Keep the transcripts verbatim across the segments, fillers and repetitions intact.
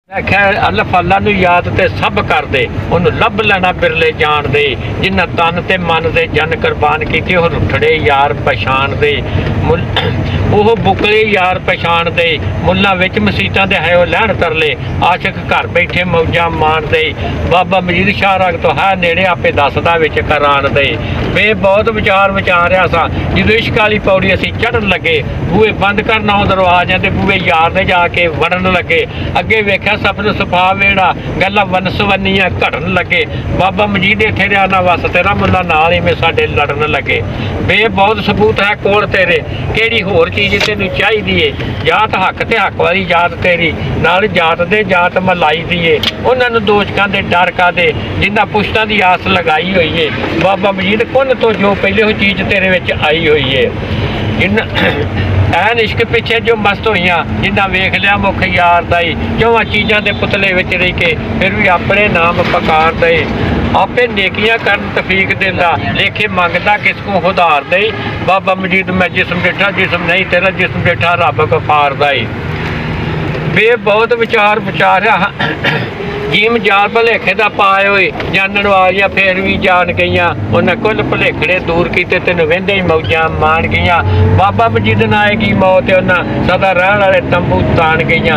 आख्या अल्लाह अल्लाह नूं याद ते सब कर दे, उन्होंने लभ लेना बिरले जान दे, जिन्ना तन ते मन दे जन कुरबान कीते ओह रुठड़े यार पछाण दे, मुल ओह बुकले यार पछाण दे, मुल्लां विच मसीतां दे है लैण तरले, आशिक घर बैठे मौजां मान दे, बाबा मजीद शाह रग तो है नेड़े आपे दसदा विच करान दे। वे बहुत विचार विचारिया सा जो इश्क वाली पौड़ी असीं चढ़न लगे, बूहे बंद करना दरवाज़ियां ते बूहे यार दे जाके वड़न लगे, अगे वेख्या सपन सफा वेड़ा गल्लां वनसवन्नियां घटन लगे, बाबा मजीद इत्थे रहा ना वस तेरा मुल्ला नाल ही में साडे लड़न लगे। वे बहुत सबूत है कोल तेरे, किहड़ी होर चीज़ तैनूं चाहीदी है, जात हक ते हक वाली जात तेरी, नाल जात दे जात मलाई दी है, उन्हां नूं दोषकां दे डर कादे जिन्हां पुश्तां दी आस लगाई हुई है, बाबा मजीद कुन तो जो पहले वो चीज़ तेरे विच आई हुई है। जिन्ना ऐन इश्क पिछे जो मस्त होइयां, जिन्ना वेख लिया मुख यार दा ही, चौवां चीज़ां दे पुतले विच रह के फिर भी अपने नाम पकार दे, आपे नेकियां करन तफीक दिंदा, लेखे मंगदा किसको उधार दे, बाबा मजीद मैं जिस्म डिठा जिस्म नहीं तेरा जिस्म डिठा रब गफार दा ही। वे बहुत विचार विचारिया जीम जाल भुलेखे का पाए हुए जानन वालियां फिर भी जान गई, उन्हें कुल भुलेखड़े दूर किए तेन वेंदे ही मौजा मान गई, बाबा मजीद ना आएगी मौत उन्हें सदा रहने वाले तंबू तान गई।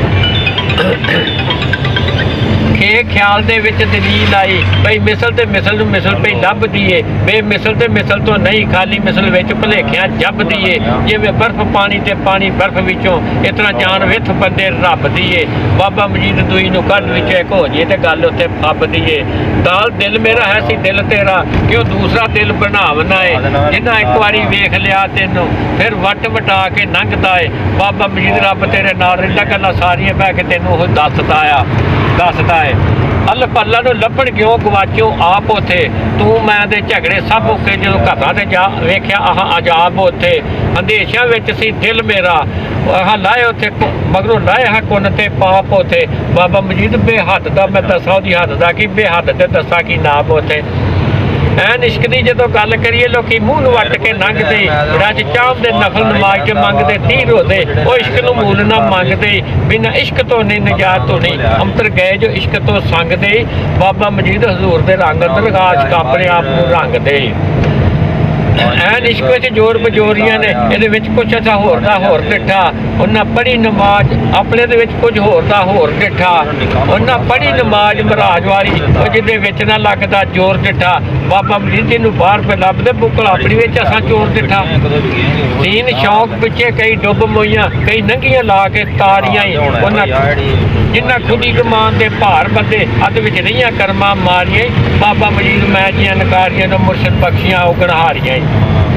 खे ख्याल दे विच दलील आई बई मिसल ते मिसल नूं मिसल पई लभदी है, बे मिसल ते मिसल तो नहीं खाली मिसल विच भुलेखियां जपदी है, जिवें बर्फ पानी ते पानी बर्फ विचों इतना जान विथ बंदे रब दी है, बाबा मजीद दूई नूं कढ विच एक हो जे ते गल उत्थे फबदी है। दाल दिल मेरा है सी दिल तेरा क्यों दूसरा दिल बनावना है, जिन्हां एक बारी वेख लिया तैनूं फिर वट वटा के लंघदा है, बाबा मजीद रब तेरे नाल रहिंदा गल्लां सारियां बह के तैनूं ओह दसदा आ दसदा है। अल पल्ला नूं लभण क्यों गवाचो आप उथे, तू मैं दे झगड़े सब औखे जो घरां ते जा वेख्या आह अजाब उथे, अंदेशां विच सी दिल मेरा आह लाए उथे मगरों लाए हा कुन ते पाप उथे, बाबा मजीद बेहद दा मैं दसा ओहदी हद दा कि बेहद ते दसा कि नाप उथे। ऐन इश्क की जो गल करिए लोग मूँह वट के लंघते, रज चाहते नफल नमाज के मंगते तीर होते, वो इश्क नूं मूल ना मंगते, बिना इश्क तो नहीं निजात तो नहीं अंतर गए जो इश्क तो संगते, बाबा मजीद हजूर दे रंग अंदर आशिक अपने आप नूं रंगते। ऐन इश्क विच जोर बजोरियां ने इहदे विच कुछ ऐसा होर दा होर डिठा, उन्हें पढ़ी नमाज अपने दे विच कुछ होर दा होर डिठा, उन्हें पढ़ी नमाज महाराज वाली जिहदे विच ना लगदा जोर डिठा, बाबा मजीद नूं बाहर पे लभदे बुकल अपनी विच असां चोर डिठा। दीन शौक पिछे कई डुब मोइयां कई नंगियां ला के तारियां ही, उन्हें जिन्ना खुदी गमान दे भार बंदे अद विच रहियां कर्मां मारियां, बाबा मजीद मैं जियां नकारियां नूं मुर्शद बख्शियां ओह गणहारियां।